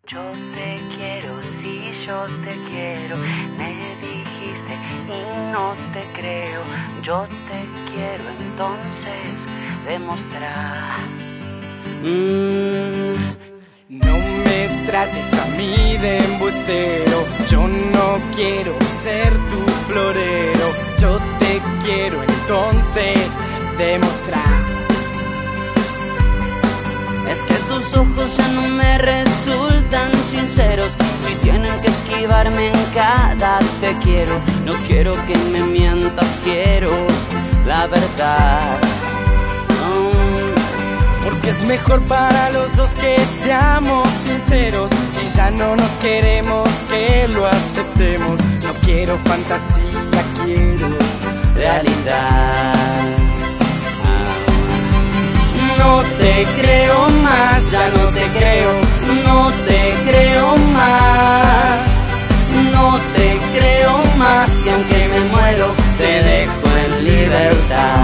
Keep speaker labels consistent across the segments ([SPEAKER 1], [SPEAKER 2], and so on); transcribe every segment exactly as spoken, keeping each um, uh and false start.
[SPEAKER 1] Yo te quiero, sí, yo te quiero. Me dijiste y no te creo. Yo te quiero, entonces demostrar.
[SPEAKER 2] Mm, no me trates a mí de embustero. Yo no quiero ser tu florero. Yo te quiero, entonces demostrar.
[SPEAKER 1] Es que tus ojos ya no me resultan sinceros. Si tienen que esquivarme en cada te quiero. No quiero que me mientas, quiero la verdad.
[SPEAKER 2] Mm. Porque es mejor para los dos que seamos sinceros. Si ya no nos queremos, que lo aceptemos. No quiero fantasía, quiero
[SPEAKER 1] realidad. No te creo más, ya no te creo, no te creo más, no te creo más, y aunque me muero, te dejo en libertad.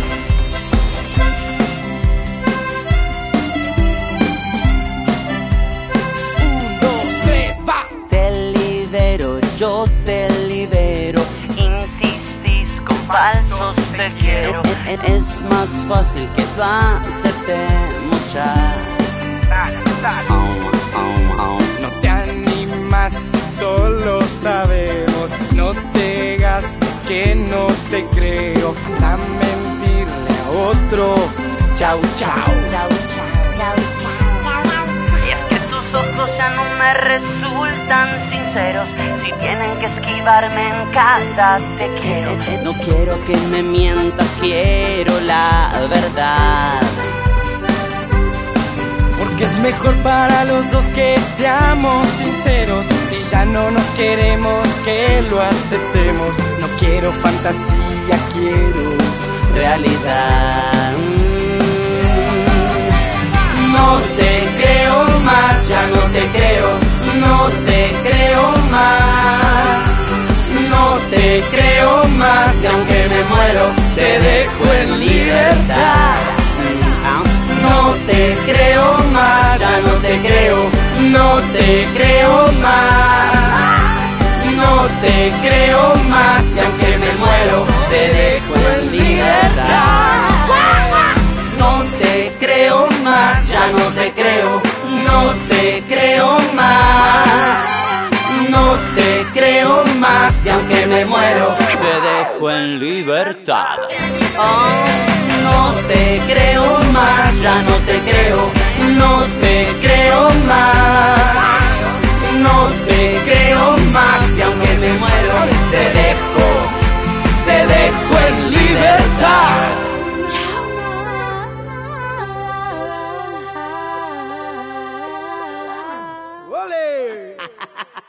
[SPEAKER 2] Un, dos, tres, va.
[SPEAKER 1] Te libero, yo te libero, insistís con falsos te quiero. Es más fácil que lo aceptemos ya.
[SPEAKER 2] No te animas si solo sabemos. No te gastes que no te creo. Anda a mentirle a otro. Chau, chau.
[SPEAKER 1] Y es que tus ojos ya no me resultan sinceros. Si tienen que esquivarme en cada te quiero. No quiero que me mientas, quiero la verdad.
[SPEAKER 2] Porque es mejor para los dos que seamos sinceros. Si ya no nos queremos, que lo aceptemos. No quiero fantasía, quiero
[SPEAKER 1] realidad. No te creo más, ya no te creo, no te creo más, no te creo más, y aunque me muero, te dejo en libertad. No te creo más, ya no te creo, no te creo más, no te creo más, y aunque me muero, te dejo en libertad. No te creo más, ya no te creo, no te creo más, no te creo más, y aunque me muero, te dejo en libertad. Oh, no te creo más, ya no te creo, no te creo más, no te creo más, y aunque me muero, te dejo, te dejo en libertad.
[SPEAKER 2] ¡Ole!